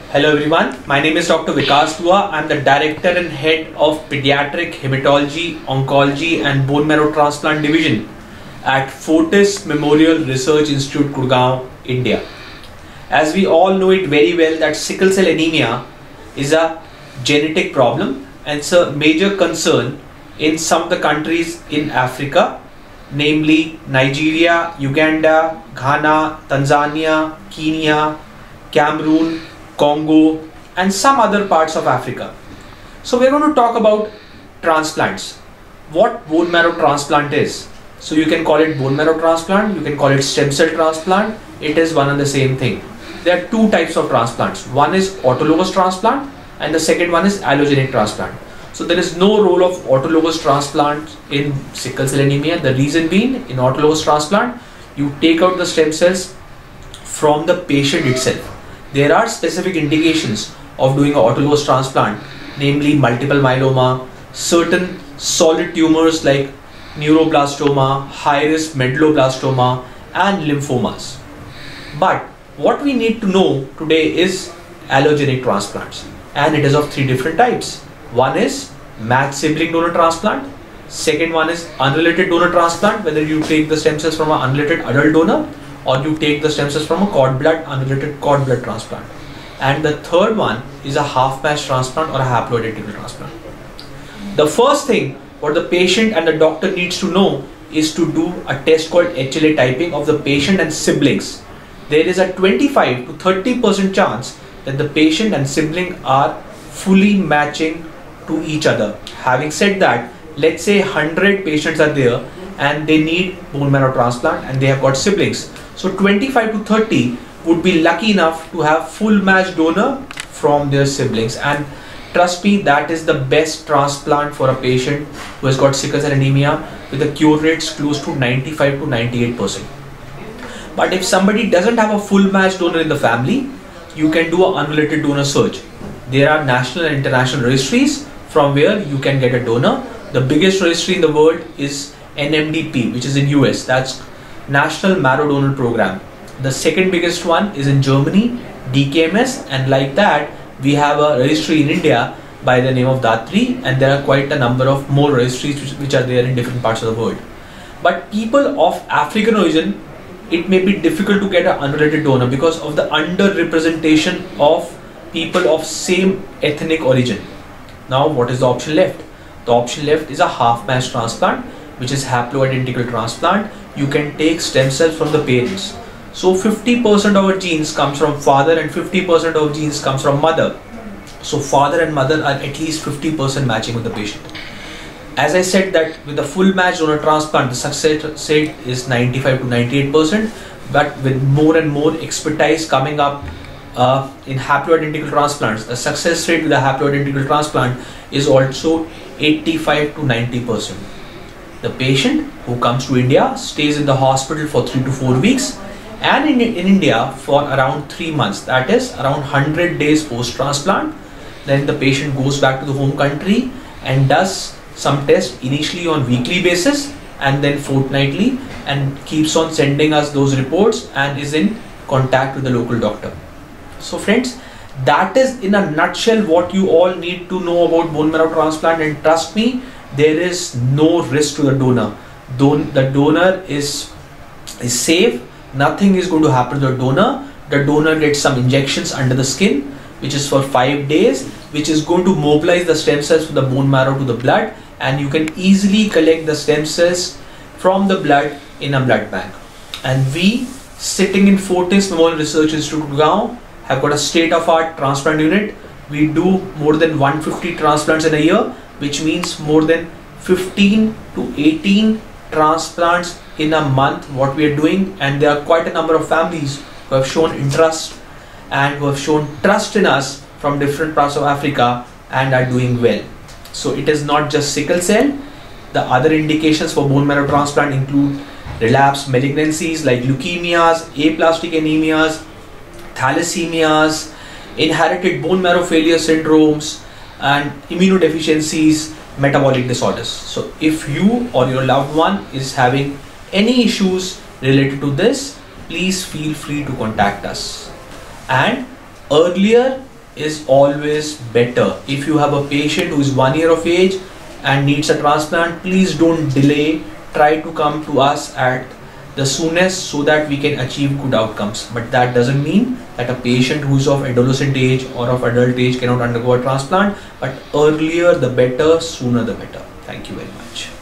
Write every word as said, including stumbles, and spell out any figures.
Hello everyone, my name is Doctor Vikas. I am the Director and Head of Pediatric Hematology, Oncology and Bone Marrow Transplant Division at Fortis Memorial Research Institute, Gurgaon, India. As we all know it very well that sickle cell anemia is a genetic problem and it's a major concern in some of the countries in Africa, namely Nigeria, Uganda, Ghana, Tanzania, Kenya, Cameroon, Congo and some other parts of Africa. So we're going to talk about transplants. What bone marrow transplant is. So you can call it bone marrow transplant, you can call it stem cell transplant. It is one and the same thing. There are two types of transplants. One is autologous transplant and the second one is allogeneic transplant. So there is no role of autologous transplant in sickle cell anemia. The reason being, in autologous transplant, you take out the stem cells from the patient itself. There are specific indications of doing an autologous transplant, namely multiple myeloma, certain solid tumors like neuroblastoma, high-risk medulloblastoma and lymphomas. But what we need to know today is allogenic transplants, and it is of three different types. One is matched sibling donor transplant, second one is unrelated donor transplant, whether you take the stem cells from an unrelated adult donor or you take the stem cells from a cord blood, unrelated cord blood transplant. And the third one is a half match transplant or a haploidentical transplant. The first thing what the patient and the doctor needs to know is to do a test called H L A typing of the patient and siblings. There is a twenty-five to thirty percent chance that the patient and sibling are fully matching to each other. Having said that, let's say one hundred patients are there and they need bone marrow transplant and they have got siblings. So twenty-five to thirty would be lucky enough to have full match donor from their siblings, and trust me, that is the best transplant for a patient who has got sickle cell anemia with the cure rates close to ninety-five to ninety-eight percent. But if somebody doesn't have a full match donor in the family, you can do an unrelated donor search. There are national and international registries from where you can get a donor. The biggest registry in the world is N M D P, which is in U S, that's National Marrow Donor Program. The second biggest one is in Germany, D K M S, and like that we have a registry in India by the name of Datri, and there are quite a number of more registries which, which are there in different parts of the world. But people of African origin, it may be difficult to get an unrelated donor because of the underrepresentation of people of same ethnic origin. Now what is the option left? The option left is a half match transplant, which is haploidentical transplant. You can take stem cells from the parents. So fifty percent of our genes comes from father and fifty percent of genes comes from mother. So father and mother are at least fifty percent matching with the patient. As I said that with the full match donor transplant, the success rate is ninety-five to ninety-eight percent, but with more and more expertise coming up uh, in haploidentical transplants, the success rate with the haploidentical transplant is also eighty-five to ninety percent. The patient who comes to India stays in the hospital for three to four weeks and in, in India for around three months, that is around one hundred days post-transplant. Then the patient goes back to the home country and does some tests initially on weekly basis and then fortnightly, and keeps on sending us those reports and is in contact with the local doctor. So friends, that is in a nutshell what you all need to know about bone marrow transplant, and trust me, there is no risk to the donor. Don the donor is, is safe, nothing is going to happen to the donor. The donor gets some injections under the skin, which is for five days, which is going to mobilize the stem cells from the bone marrow to the blood, and you can easily collect the stem cells from the blood in a blood bank. And we, sitting in Fortis Memorial Research Institute, Gurgaon, have got a state-of-art transplant unit. We do more than one hundred fifty transplants in a year, which means more than fifteen to eighteen transplants in a month what we are doing, and there are quite a number of families who have shown interest and who have shown trust in us from different parts of Africa and are doing well. So it is not just sickle cell. The other indications for bone marrow transplant include relapsed malignancies like leukemias, aplastic anemias, thalassemias, inherited bone marrow failure syndromes, and immunodeficiencies, metabolic disorders. So if you or your loved one is having any issues related to this, please feel free to contact us. And earlier is always better. If you have a patient who is one year of age and needs a transplant, please don't delay. Try to come to us at the soonest so that we can achieve good outcomes. But that doesn't mean that a patient who is of adolescent age or of adult age cannot undergo a transplant. But earlier the better, sooner the better. Thank you very much.